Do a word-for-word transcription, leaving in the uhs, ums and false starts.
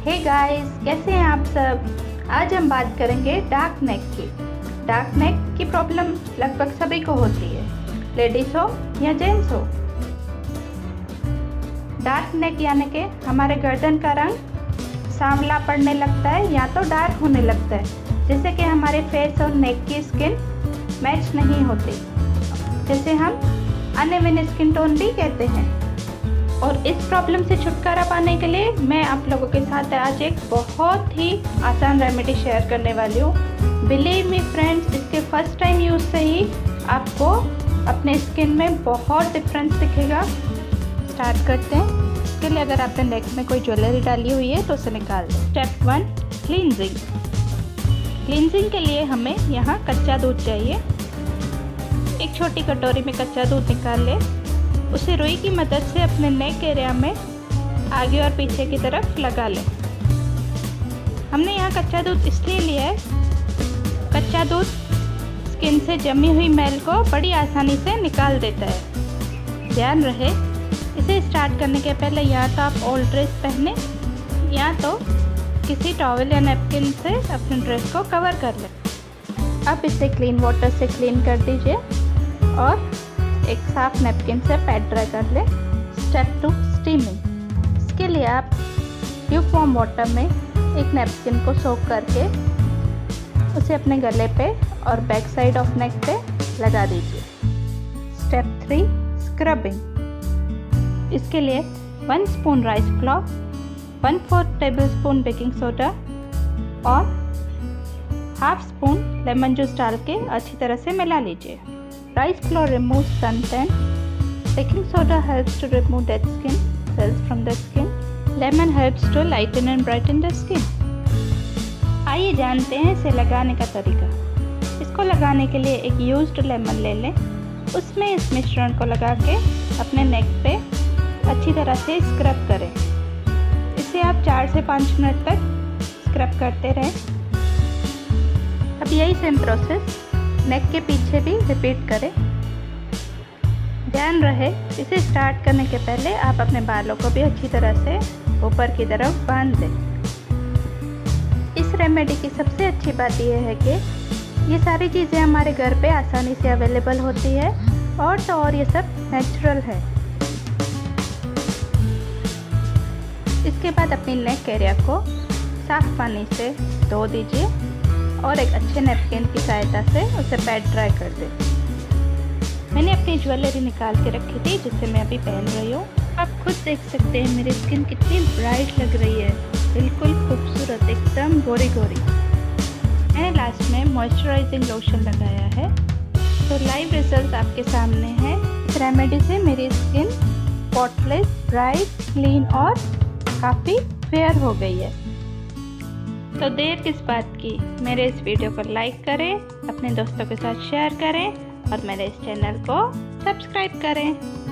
Hey guys, कैसे हैं आप सब। आज हम बात करेंगे डार्क नेक की। डार्क नेक की प्रॉब्लम लगभग सभी को होती है, लेडीज हो या जेंट्स हो। डार्क नेक यानी कि हमारे गर्दन का रंग सांवला पड़ने लगता है या तो डार्क होने लगता है, जिससे कि हमारे फेस और नेक की स्किन मैच नहीं होती, जैसे हम अनइवन स्किन टोन भी कहते हैं। और इस प्रॉब्लम से छुटकारा पाने के लिए मैं आप लोगों के साथ आज एक बहुत ही आसान रेमेडी शेयर करने वाली हूँ। बिलीव मी फ्रेंड्स, इसके फर्स्ट टाइम यूज़ से ही आपको अपने स्किन में बहुत डिफरेंस दिखेगा। स्टार्ट करते हैं। इसके लिए अगर आपने नेक में कोई ज्वेलरी डाली हुई है तो उसे निकाल दें। Step one, cleansing. क्लींजिंग के लिए हमें यहाँ कच्चा दूध चाहिए। एक छोटी कटोरी में कच्चा दूध निकाल लें। उसे रुई की मदद से अपने नेक एरिया में आगे और पीछे की तरफ लगा लें। हमने यहाँ कच्चा दूध इसलिए लिया है, कच्चा दूध स्किन से जमी हुई मैल को बड़ी आसानी से निकाल देता है। ध्यान रहे, इसे स्टार्ट करने के पहले या तो आप ओल्ड ड्रेस पहने या तो किसी टॉवल या नैपकिन से अपने ड्रेस को कवर कर लें। अब इसे क्लीन वाटर से क्लीन कर दीजिए और एक साफ नैपकिन से पैड ड्राई कर लें। Step two, steaming. इसके लिए आप ल्यूकवार्म वाटर में एक नैपकिन को सोक करके उसे अपने गले पे और बैक साइड ऑफ नेक पे लगा दीजिए। Step three, scrubbing. इसके लिए one spoon rice flour, one fourth tablespoon baking soda और हाफ स्पून लेमन जूस डाल के अच्छी तरह से मिला लीजिए। Rice flour removes suntan. Baking soda helps to remove dead skin cells from the skin. Lemon helps to lighten and brighten the skin. आइए जानते हैं इसे लगाने का तरीका। इसको लगाने के लिए एक यूज्ड लेमन ले लें, उसमें इस मिश्रण को लगा के अपने नेक पे अच्छी तरह से स्क्रब करें। इसे आप चार से पाँच मिनट तक स्क्रब करते रहें। अब यही सेम प्रोसेस नेक के पीछे भी रिपीट करें। ध्यान रहे, इसे स्टार्ट करने के पहले आप अपने बालों को भी अच्छी तरह से ऊपर की तरफ बांध दें। इस रेमेडी की सबसे अच्छी बात यह है कि ये सारी चीज़ें हमारे घर पे आसानी से अवेलेबल होती है और तो और ये सब नेचुरल है। इसके बाद अपनी नेक एरिया को साफ पानी से धो दीजिए और एक अच्छे नैपकिन की सहायता से उसे पैड ड्राई कर दें। मैंने अपनी ज्वेलरी निकाल के रखी थी जिसे मैं अभी पहन रही हूँ। आप खुद देख सकते हैं मेरी स्किन कितनी ब्राइट लग रही है, बिल्कुल खूबसूरत, एकदम गोरी गोरी। मैंने लास्ट में मॉइस्चराइजिंग लोशन लगाया है, तो लाइव रिजल्ट आपके सामने है। इस रेमेडी से मेरी स्किन स्पॉटलेस, ब्राइट, क्लीन और काफ़ी फेयर हो गई है। तो देर किस बात की, मेरे इस वीडियो को लाइक करें, अपने दोस्तों के साथ शेयर करें और मेरे इस चैनल को सब्सक्राइब करें।